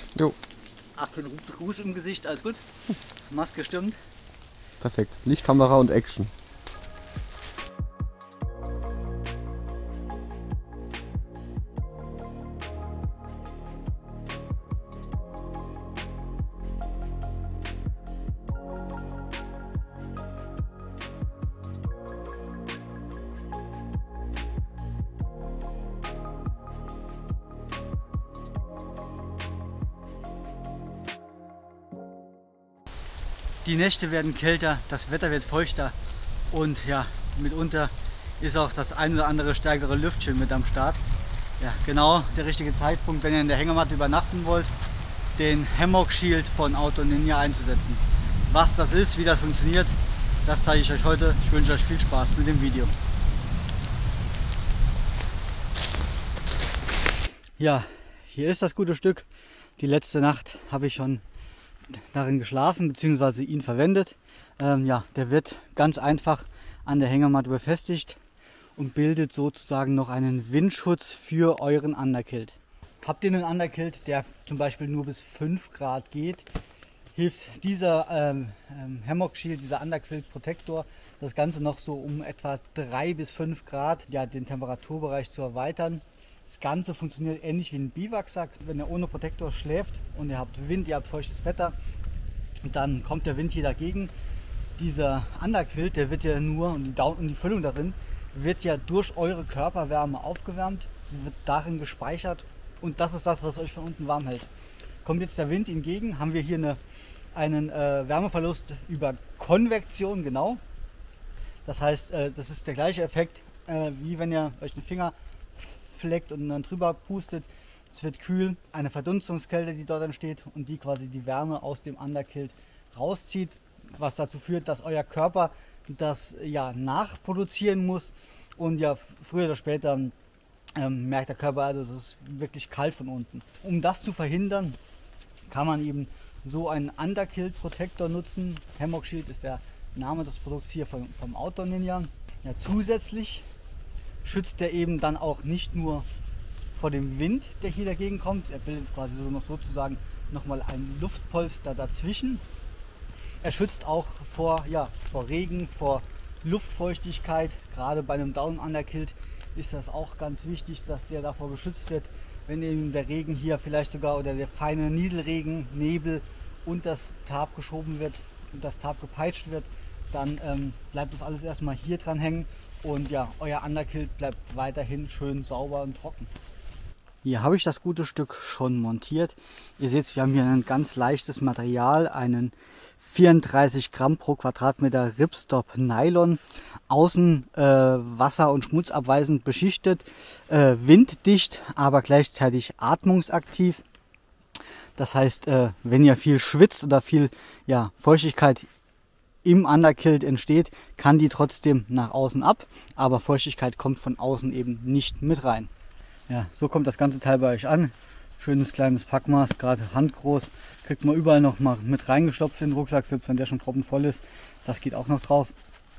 Jo. Ach, kein Ruß im Gesicht, alles gut? Maske stimmt. Perfekt. Lichtkamera und Action. Die Nächte werden kälter, das Wetter wird feuchter und ja, mitunter ist auch das ein oder andere stärkere Lüftchen mit am Start. Ja, genau der richtige Zeitpunkt, wenn ihr in der Hängematte übernachten wollt, den Hammock Shield von Auto Ninja einzusetzen. Was das ist, wie das funktioniert, das zeige ich euch heute. Ich wünsche euch viel Spaß mit dem Video. Ja, hier ist das gute Stück. Die letzte Nacht habe ich schon darin geschlafen bzw. ihn verwendet. Ja, der wird ganz einfach an der Hängematte befestigt und bildet sozusagen noch einen Windschutz für euren Underkilt. Habt ihr einen Underkilt, der zum Beispiel nur bis 5 Grad geht, hilft dieser Hammock Shield, dieser Underkilt Protektor, das Ganze noch so um etwa 3 bis 5 Grad, ja, den Temperaturbereich zu erweitern. Das Ganze funktioniert ähnlich wie ein Biwaksack. Wenn ihr ohne Protektor schläft und ihr habt Wind, ihr habt feuchtes Wetter, dann kommt der Wind hier dagegen. Dieser Underkilt, der wird ja nur, und die Füllung darin, wird ja durch eure Körperwärme aufgewärmt, wird darin gespeichert und das ist das, was euch von unten warm hält. Kommt jetzt der Wind entgegen, haben wir hier einen Wärmeverlust über Konvektion, genau. Das heißt, das ist der gleiche Effekt, wie wenn ihr euch den Finger fleckt und dann drüber pustet. Es wird kühl, eine Verdunstungskälte, die dort entsteht und die quasi die Wärme aus dem Underkilt rauszieht, was dazu führt, dass euer Körper das ja nachproduzieren muss und ja früher oder später merkt der Körper, also es ist wirklich kalt von unten. Um das zu verhindern, kann man eben so einen Underkilt Protektor nutzen. Hammock Shield ist der Name des Produkts hier vom Auto Ninja. Ja, zusätzlich schützt er eben dann auch nicht nur vor dem Wind, der hier dagegen kommt. Er bildet quasi so noch sozusagen nochmal ein Luftpolster dazwischen. Er schützt auch vor Regen, vor Luftfeuchtigkeit. Gerade bei einem Down Underkilt ist das auch ganz wichtig, dass der davor geschützt wird. Wenn eben der Regen hier vielleicht sogar oder der feine Nieselregen, Nebel und das Tarp geschoben wird und das Tarp gepeitscht wird, dann bleibt das alles erstmal hier dran hängen und ja, euer Underkilt bleibt weiterhin schön sauber und trocken. Hier habe ich das gute Stück schon montiert. Ihr seht, wir haben hier ein ganz leichtes Material, einen 34 Gramm pro Quadratmeter Ripstop Nylon, außen wasser- und schmutzabweisend beschichtet, winddicht, aber gleichzeitig atmungsaktiv. Das heißt, wenn ihr viel schwitzt oder viel Feuchtigkeit im Underkilt entsteht, kann die trotzdem nach außen ab, aber Feuchtigkeit kommt von außen eben nicht mit rein. Ja, so kommt das ganze Teil bei euch an. Schönes kleines Packmaß, gerade handgroß. Kriegt man überall noch mal mit reingestopft in den Rucksack, selbst wenn der schon proppenvoll ist. Das geht auch noch drauf.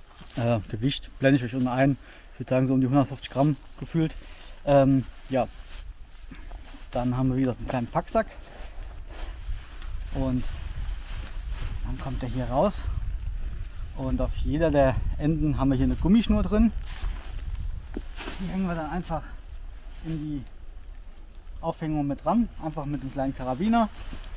Gewicht blende ich euch unten ein. Ich würde sagen so um die 150 Gramm gefühlt. Ja, dann haben wir wieder einen kleinen Packsack. Und dann kommt der hier raus. Und auf jeder der Enden haben wir hier eine Gummischnur drin. Die hängen wir dann einfach in die Aufhängung mit dran, einfach mit einem kleinen Karabiner.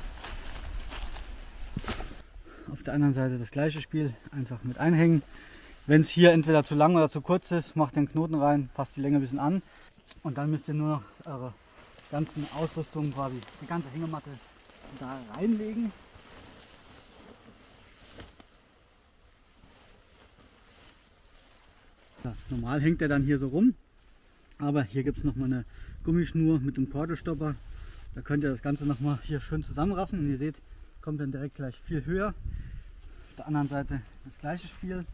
Auf der anderen Seite das gleiche Spiel, einfach mit einhängen. Wenn es hier entweder zu lang oder zu kurz ist, macht den Knoten rein, passt die Länge ein bisschen an und dann müsst ihr nur noch eure ganzen Ausrüstungen, quasi die ganze Hängematte da reinlegen. Ja, normal hängt er dann hier so rum, aber hier gibt es nochmal eine Gummischnur mit einem Kordestopper. Da könnt ihr das Ganze nochmal hier schön zusammenraffen und ihr seht, kommt dann direkt gleich viel höher. Auf der anderen Seite das gleiche Spiel.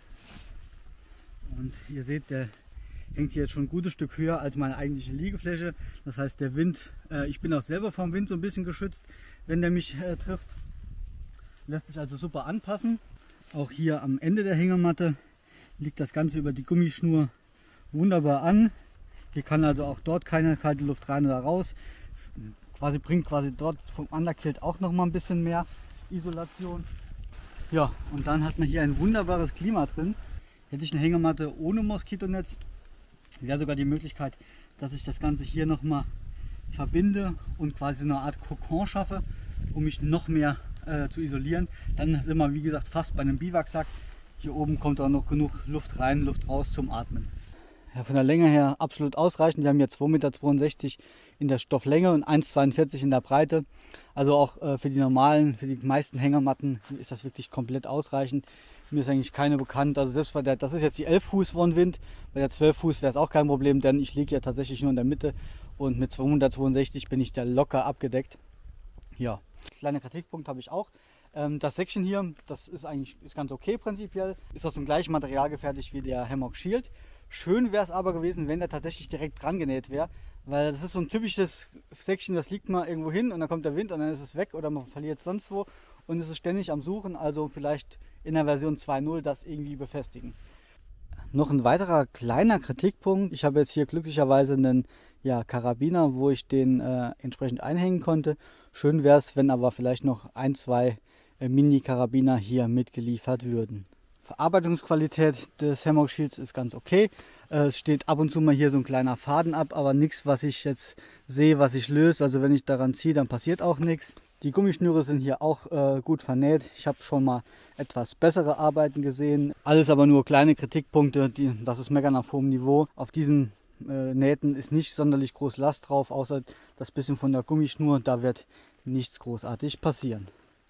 Und ihr seht, der hängt hier jetzt schon ein gutes Stück höher als meine eigentliche Liegefläche. Das heißt, der Wind, ich bin auch selber vom Wind so ein bisschen geschützt, wenn der mich trifft. Lässt sich also super anpassen. Auch hier am Ende der Hängematte liegt das Ganze über die Gummischnur wunderbar an. Hier kann also auch dort keine kalte Luft rein oder raus. bringt quasi dort vom Underkilt auch noch mal ein bisschen mehr Isolation. Ja, und dann hat man hier ein wunderbares Klima drin. Hätte ich eine Hängematte ohne Moskitonetz, wäre sogar die Möglichkeit, dass ich das Ganze hier noch mal verbinde und quasi eine Art Kokon schaffe, um mich noch mehr zu isolieren. Dann sind wir, wie gesagt, fast bei einem Biwaksack. Hier oben kommt auch noch genug Luft rein, Luft raus zum Atmen. Ja, von der Länge her absolut ausreichend. Wir haben hier 2,62 Meter in der Stofflänge und 1,42 in der Breite. Also auch für die meisten Hängematten ist das wirklich komplett ausreichend. Mir ist eigentlich keine bekannt. Also selbst bei das ist jetzt die 11 Fuß Windwind, bei der 12 Fuß wäre es auch kein Problem, denn ich liege ja tatsächlich nur in der Mitte und mit 262 bin ich da locker abgedeckt. Ja, kleiner Kritikpunkt habe ich auch. Das Säckchen hier, das ist ganz okay prinzipiell, ist aus dem gleichen Material gefertigt wie der Hammock Shield. Schön wäre es aber gewesen, wenn der tatsächlich direkt dran genäht wäre, weil das ist so ein typisches Säckchen, das liegt mal irgendwo hin und dann kommt der Wind und dann ist es weg oder man verliert es sonst wo und es ist ständig am Suchen, also vielleicht in der Version 2.0 das irgendwie befestigen. Noch ein weiterer kleiner Kritikpunkt, ich habe jetzt hier glücklicherweise einen Karabiner, wo ich den entsprechend einhängen konnte. Schön wäre es, wenn aber vielleicht noch ein, zwei Mini-Karabiner hier mitgeliefert würden. Verarbeitungsqualität des Hammock Shields ist ganz okay. Es steht ab und zu mal hier so ein kleiner Faden ab, aber nichts, was ich jetzt sehe, was sich löst. Also wenn ich daran ziehe, dann passiert auch nichts. Die Gummischnüre sind hier auch gut vernäht. Ich habe schon mal etwas bessere Arbeiten gesehen. Alles aber nur kleine Kritikpunkte. Das ist Meckern auf hohem Niveau. Auf diesen Nähten ist nicht sonderlich groß Last drauf, außer das bisschen von der Gummischnur. Da wird nichts großartig passieren.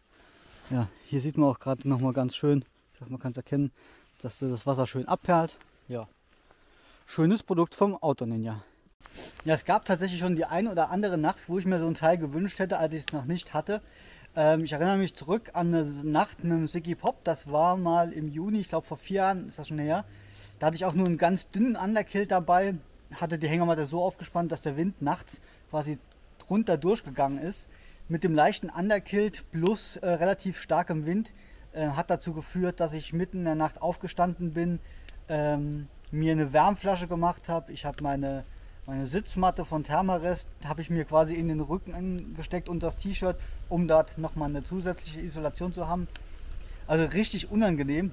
Ja, hier sieht man auch gerade noch mal ganz schön, ich hoffe, man kann es erkennen, dass das Wasser schön abperlt. Ja, schönes Produkt vom Auto Ninja. Ja, es gab tatsächlich schon die eine oder andere Nacht, wo ich mir so ein Teil gewünscht hätte, als ich es noch nicht hatte. Ich erinnere mich zurück an eine Nacht mit dem Ziggy Pop. Das war mal im Juni, ich glaube vor 4 Jahren ist das schon her. Da hatte ich auch nur einen ganz dünnen Underkilt dabei, hatte die Hängematte so aufgespannt, dass der Wind nachts quasi drunter durchgegangen ist. Mit dem leichten Underkilt plus relativ starkem Wind hat dazu geführt, dass ich mitten in der Nacht aufgestanden bin, mir eine Wärmflasche gemacht habe. Ich habe meine Sitzmatte von Thermarest habe ich mir quasi in den Rücken gesteckt und das T-Shirt, um dort nochmal eine zusätzliche Isolation zu haben. Also richtig unangenehm.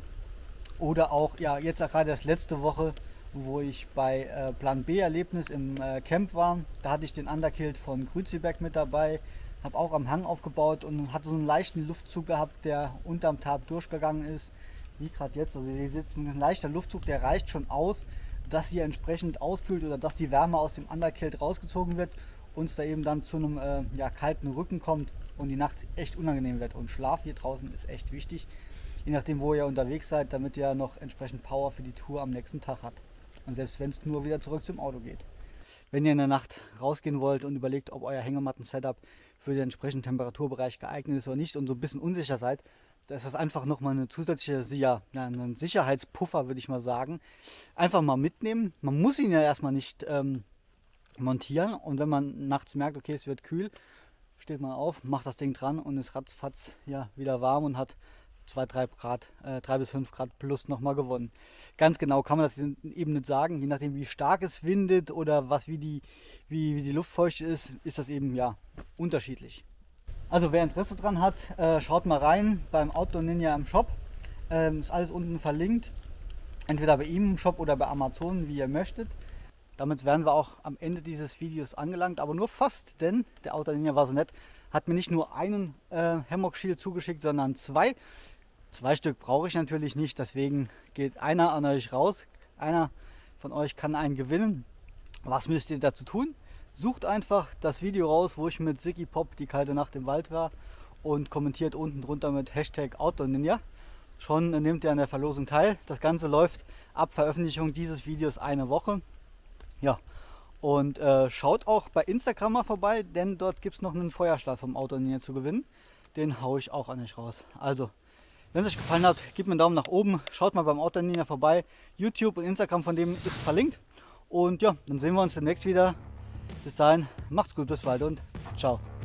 Oder auch, ja, jetzt gerade erst letzte Woche, wo ich bei Plan B Erlebnis im Camp war, da hatte ich den Underkilt von Grüziberg mit dabei, habe auch am Hang aufgebaut und hatte so einen leichten Luftzug gehabt, der unterm Tarp durchgegangen ist, wie gerade jetzt. Also hier sitzt ein leichter Luftzug, der reicht schon aus, dass sie entsprechend auskühlt oder dass die Wärme aus dem Underkilt rausgezogen wird und es da eben dann zu einem kalten Rücken kommt und die Nacht echt unangenehm wird. Und Schlaf hier draußen ist echt wichtig, je nachdem wo ihr unterwegs seid, damit ihr noch entsprechend Power für die Tour am nächsten Tag habt. Und selbst wenn es nur wieder zurück zum Auto geht. Wenn ihr in der Nacht rausgehen wollt und überlegt, ob euer Hängematten-Setup für den entsprechenden Temperaturbereich geeignet ist oder nicht und so ein bisschen unsicher seid, da ist das einfach nochmal eine zusätzliche einen Sicherheitspuffer, würde ich mal sagen. Einfach mal mitnehmen. Man muss ihn ja erstmal nicht montieren und wenn man nachts merkt, okay, es wird kühl, steht man auf, macht das Ding dran und ist ratzfatz wieder warm und hat 3 bis 5 Grad plus nochmal gewonnen. Ganz genau kann man das eben nicht sagen, je nachdem wie stark es windet oder wie die Luftfeuchte ist das eben unterschiedlich. Also wer Interesse dran hat, schaut mal rein beim Outdoor Ninja im Shop. Ist alles unten verlinkt, entweder bei ihm im Shop oder bei Amazon, wie ihr möchtet. Damit wären wir auch am Ende dieses Videos angelangt, aber nur fast, denn der Outdoor Ninja war so nett, hat mir nicht nur einen Hammock Shield zugeschickt, sondern 2. 2 Stück brauche ich natürlich nicht, deswegen geht einer an euch raus. Einer von euch kann einen gewinnen. Was müsst ihr dazu tun? Sucht einfach das Video raus, wo ich mit Ziggy Pop die kalte Nacht im Wald war und kommentiert unten drunter mit Hashtag Outdoor Ninja. Schon nehmt ihr an der Verlosung teil. Das Ganze läuft ab Veröffentlichung dieses Videos eine Woche. Ja, und schaut auch bei Instagram mal vorbei, denn dort gibt es noch einen Feuerstahl vom Outdoor Ninja zu gewinnen. Den haue ich auch an euch raus. Also, wenn es euch gefallen hat, gebt mir einen Daumen nach oben. Schaut mal beim Outdoor Ninja vorbei. YouTube und Instagram von dem ist verlinkt. Und ja, dann sehen wir uns demnächst wieder. Bis dahin, macht's gut, bis bald und ciao.